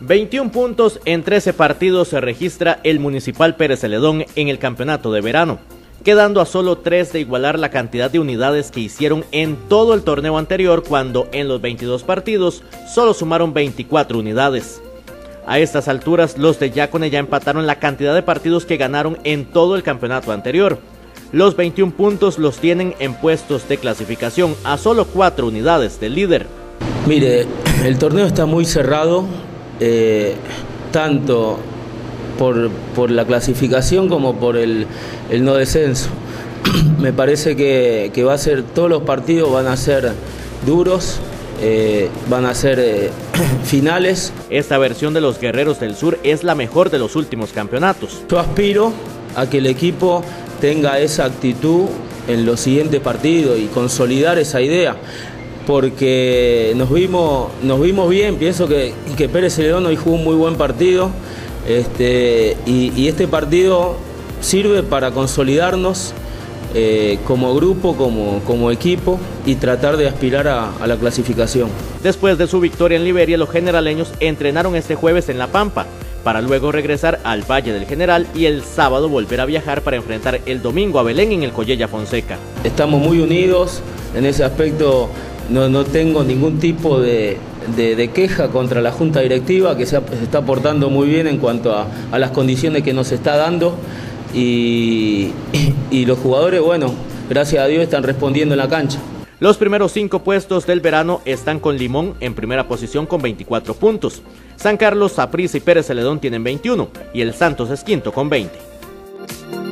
21 puntos en 13 partidos se registra el Municipal Pérez Celedón en el campeonato de verano, quedando a solo 3 de igualar la cantidad de unidades que hicieron en todo el torneo anterior, cuando en los 22 partidos solo sumaron 24 unidades. A estas alturas, los de Yacone ya empataron la cantidad de partidos que ganaron en todo el campeonato anterior. Los 21 puntos los tienen en puestos de clasificación, a solo 4 unidades del líder. Mire, el torneo está muy cerrado, tanto por la clasificación como por el no descenso. Me parece que va a ser, todos los partidos van a ser duros, van a ser finales. Esta versión de los Guerreros del Sur es la mejor de los últimos campeonatos. Yo aspiro a que el equipo tenga esa actitud en los siguientes partidos y consolidar esa idea, porque nos vimos bien. Pienso que Pérez Celedón hoy jugó un muy buen partido, y este partido sirve para consolidarnos como grupo, como equipo, y tratar de aspirar a la clasificación. Después de su victoria en Liberia, los generaleños entrenaron este jueves en La Pampa, para luego regresar al Valle del General y el sábado volver a viajar para enfrentar el domingo a Belén en el Collella Fonseca. Estamos muy unidos en ese aspecto. No tengo ningún tipo de queja contra la Junta Directiva, que se está portando muy bien en cuanto a las condiciones que nos está dando, y los jugadores, bueno, gracias a Dios están respondiendo en la cancha. Los primeros 5 puestos del verano están con Limón en primera posición con 24 puntos. San Carlos, Saprissa y Pérez Celedón tienen 21 y el Santos es quinto con 20.